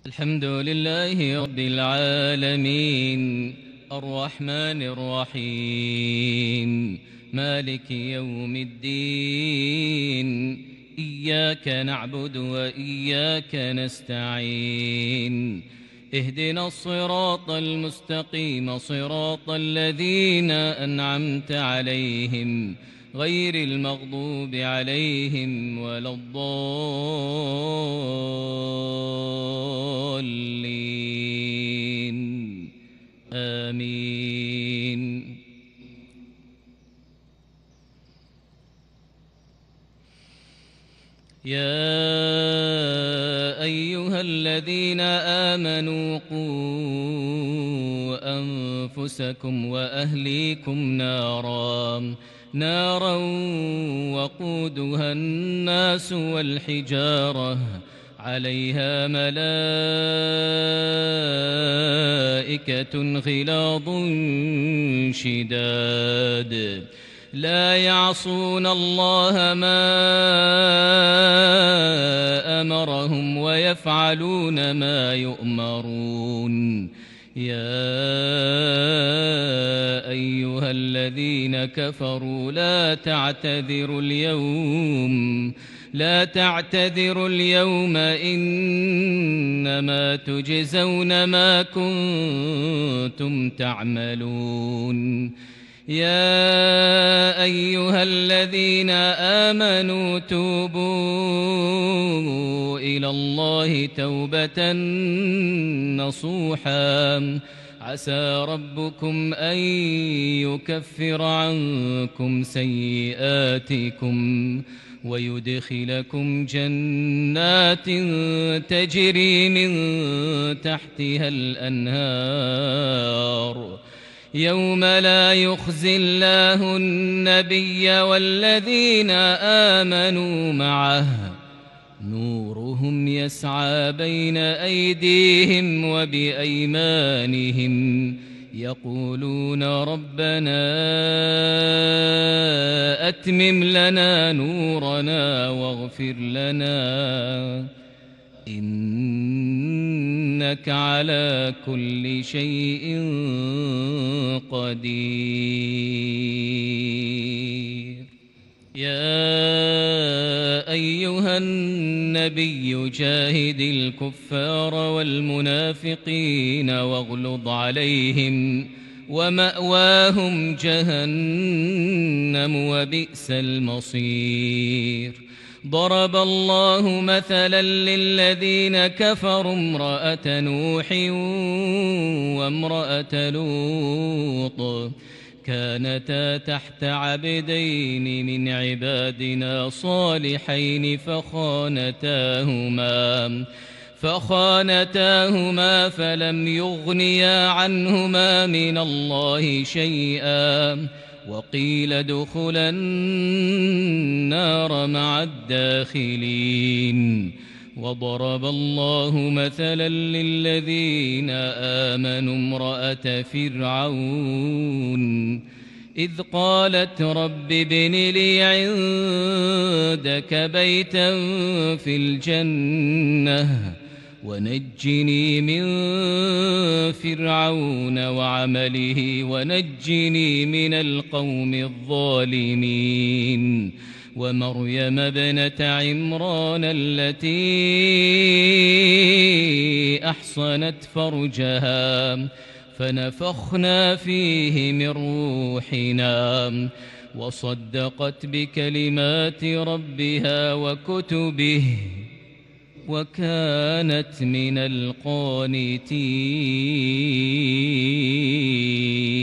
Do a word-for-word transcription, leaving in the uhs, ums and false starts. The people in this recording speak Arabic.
الحمد لله رب العالمين الرحمن الرحيم مالك يوم الدين إياك نعبد وإياك نستعين اهدنا الصراط المستقيم صراط الذين أنعمت عليهم غير المغضوب عليهم ولا الضالين آمين. يا أيها الذين آمنوا قوا أنفسكم وأهليكم نارا نارا وقودها الناس والحجارة عليها ملائكة غلاظ شداد لا يعصون الله ما أمرهم ويفعلون ما يؤمرون. يا أيها الذين كفروا لا تعتذروا اليوم لا تعتذروا اليوم إنما تجزون ما كنتم تعملون. يا أيها الذين آمنوا توبوا إلى الله توبة نصوحا عسى ربكم أن يكفر عنكم سيئاتكم ويدخلكم جنات تجري من تحتها الأنهار يوم لا يخزي الله النبي والذين آمنوا معه نورهم يسعى بين أيديهم وبأيمانهم يقولون ربنا أتمم لنا نورنا واغفر لنا إنك على كل شيء قدير. يا أيها النبي جاهد الكفار والمنافقين واغلظ عليهم ومأواهم جهنم وبئس المصير. ضرب الله مثلا للذين كفروا امرأة نوح وامرأة لوط كانتا تحت عبدين من عبادنا صالحين فخانتاهما فخانتاهما فلم يغنيا عنهما من الله شيئا وقيل ادخلا النار مع الداخلين. وضرب الله مثلا للذين آمنوا امرأة فرعون إذ قالت رب ابن لي عندك بيتا في الجنة ونجني من فرعون وعمله ونجني من القوم الظالمين. ومريم ابنة عمران التي أحصنت فرجها فنفخنا فيه من روحنا وصدقت بكلمات ربها وكتبه وكانت من القانتين.